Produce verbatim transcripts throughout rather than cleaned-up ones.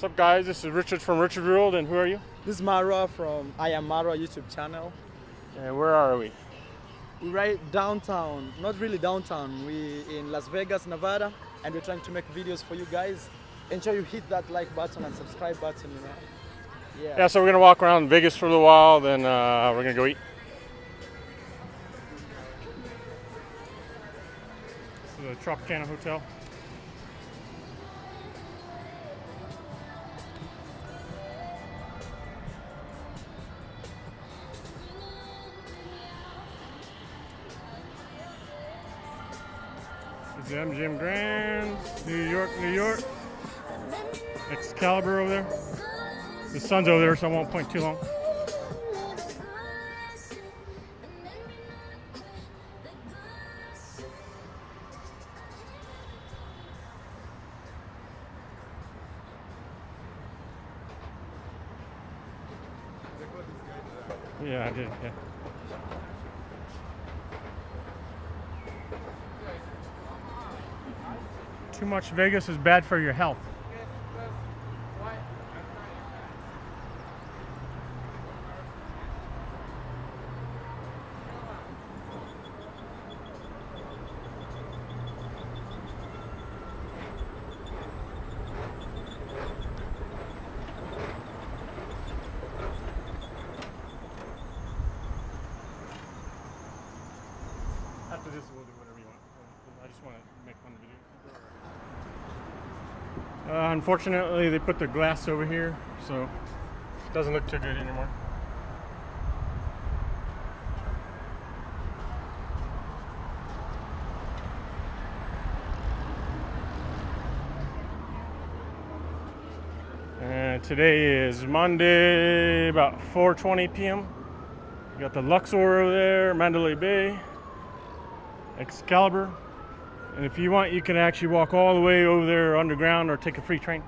What's up, guys? This is Richard from Richard World, and who are you? This is Mara from I Am Mara YouTube channel. And where are we? We're right downtown, not really downtown. We're in Las Vegas, Nevada, and we're trying to make videos for you guys. Ensure you hit that like button and subscribe button, you know. Yeah. Yeah, so we're gonna walk around Vegas for a little while, then uh, we're gonna go eat. This is the Tropicana Hotel. This is M G M Grand, New York, New York. Excalibur over there. The sun's over there, so I won't point too long. Yeah, I did, yeah. Too much Vegas is bad for your health. After this, we'll do whatever you want. I just want to make fun of videos. Uh, unfortunately, they put the glass over here, so it doesn't look too good anymore. And today is Monday, about four twenty p m You got the Luxor over there, Mandalay Bay, Excalibur, and if you want, you can actually walk all the way over there underground or take a free train.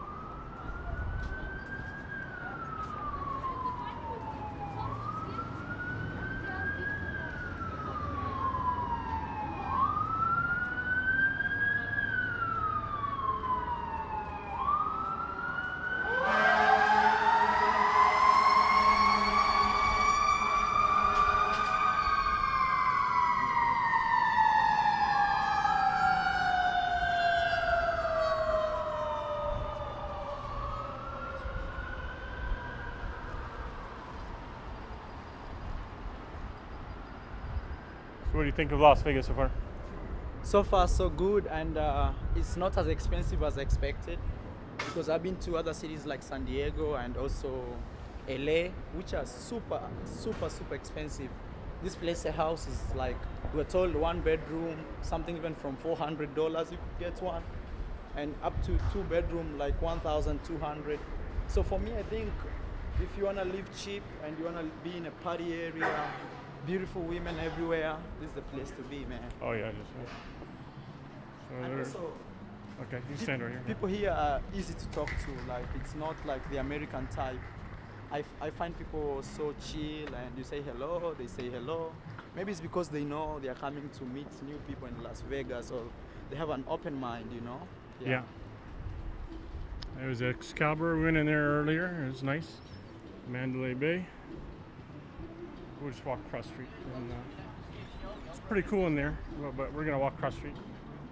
What do you think of Las Vegas so far? So far, so good, and uh, it's not as expensive as expected. Because I've been to other cities like San Diego and also L A, which are super, super, super expensive. This place, a house is like, we're told one bedroom, something even from four hundred dollars you could get one, and up to two bedroom, like one thousand two hundred. So for me, I think if you wanna live cheap and you wanna be in a party area, beautiful women everywhere, this is the place to be, man. Oh yeah, just yeah. So And there- also, okay, you stand right here. people here are easy to talk to. Like, it's not like the American type. I, f- I find people so chill, and you say hello, they say hello. Maybe it's because they know they are coming to meet new people in Las Vegas, or they have an open mind, you know? Yeah. There was Excalibur. We went in there earlier. It was nice. Mandalay Bay. We'll just walk across the street. And, uh, it's pretty cool in there, well, but we're gonna walk across the street.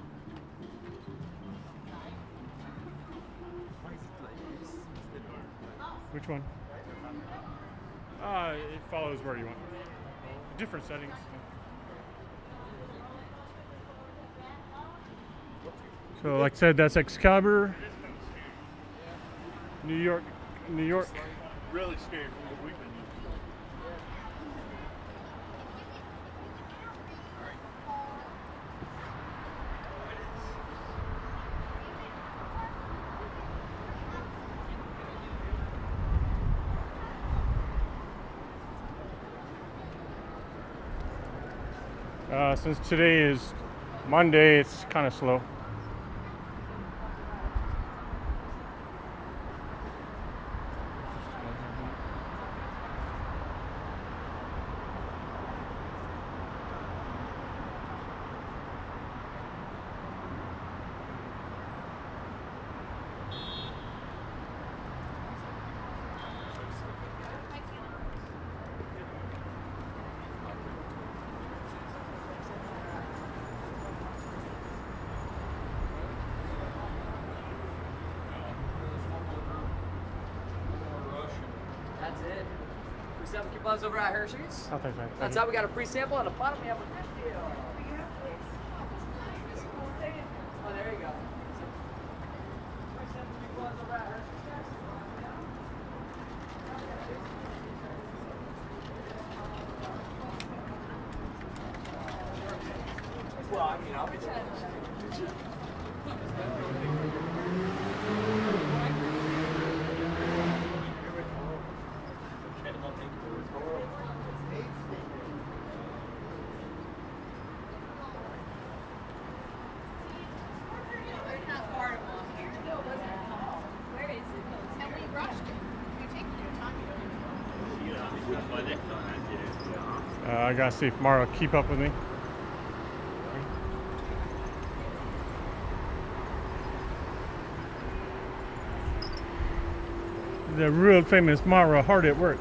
Which one? Uh, it follows where you want. Different settings. So, like I said, that's Excalibur. New York, New York. Really scary from what we've been using. Uh, since today is Monday, it's kind of slow. buzz over at Hershey's. Oh, thanks, man. On top, we got a free sample. On the bottom, we have a gift deal. Oh, there you go. Free sample, free buzz over at Hershey's. Well, I mean, I'll be there. Uh, I gotta see if Mara will keep up with me. The real famous Mara hard at work.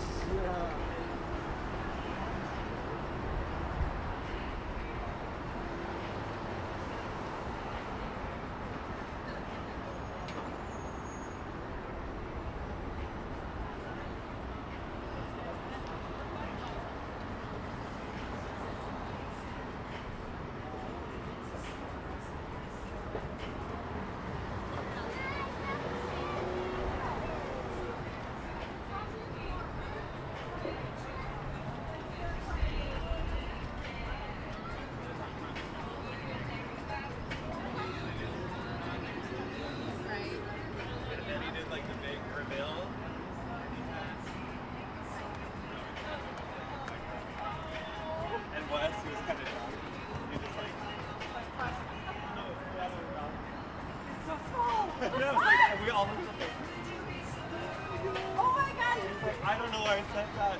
Oh my god! I don't know why I said that.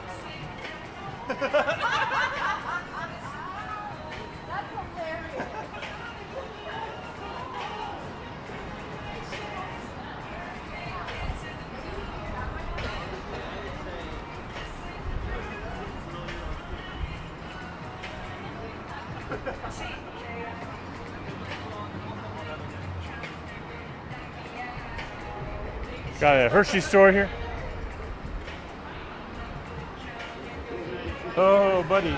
That's hilarious. Got a Hershey store here. Oh, buddy.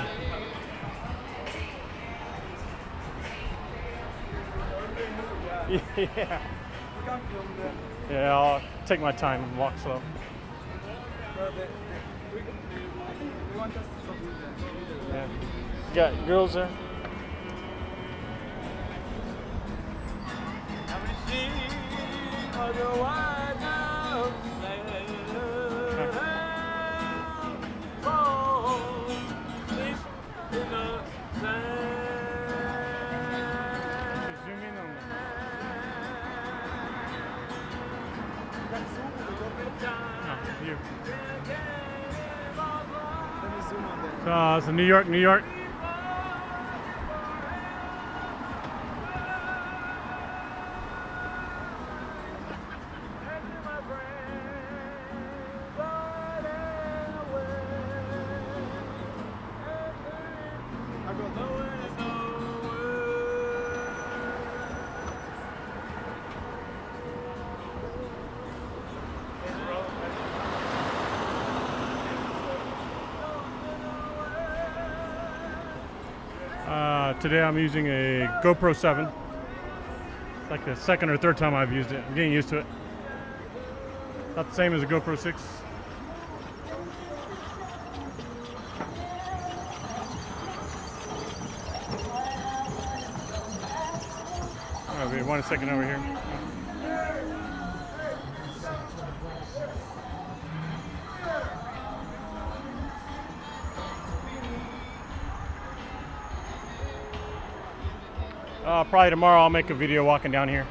Yeah. Yeah, I'll take my time and walk slow. Yeah. You got girls there? Uh, so New York, New York. Uh, today I'm using a GoPro seven. It's like the second or third time I've used it. I'm getting used to it. Not the same as a GoPro six. Alright, wait one second over here. Uh, probably tomorrow I'll make a video walking down here.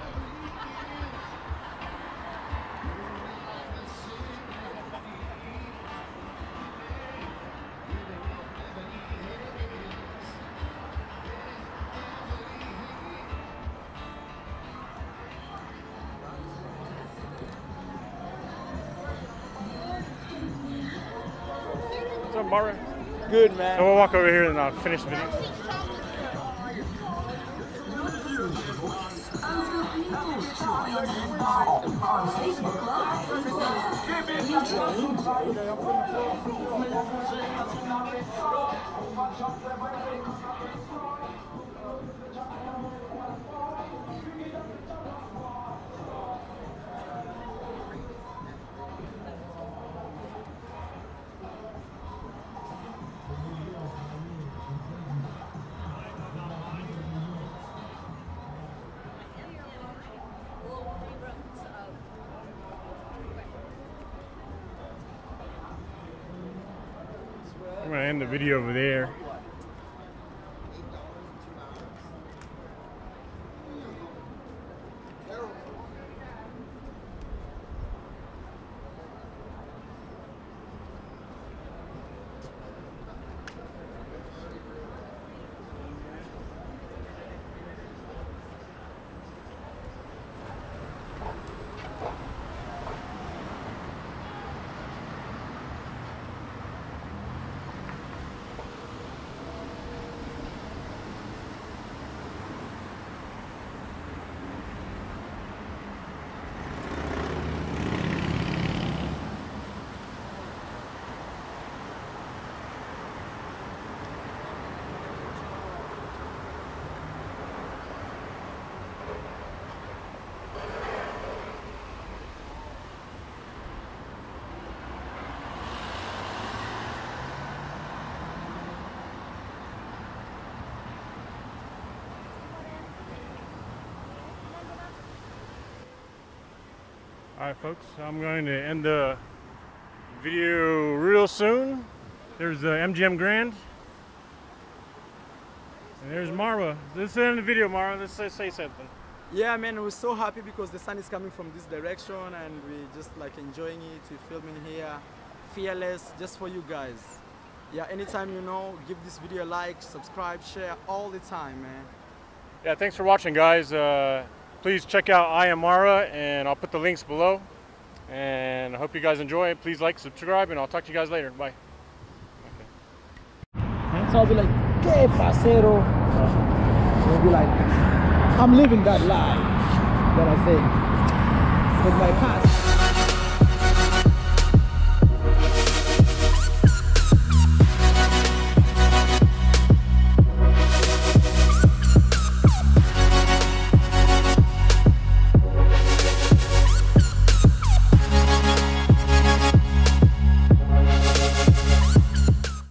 What's up, Mara? Good, man. So we'll walk over here and I'll finish the video. I'm gonna end the video over there. Alright folks, I'm going to end the video real soon. There's the M G M Grand. And there's Marwa. Let's end the video, Marwa. Let's say, say something. Yeah, man, we're so happy because the sun is coming from this direction and we're just like enjoying it. We're filming here, fearless, just for you guys. Yeah, anytime you know, give this video a like, subscribe, share all the time, man. Yeah, thanks for watching, guys. Uh, please check out I Am Marwa, and I'll put the links below. And I hope you guys enjoy it. Please like, subscribe, and I'll talk to you guys later. Bye. Okay. So I'll be like, "Que pasero?" We'll be like, I'm living that life that I say with my past.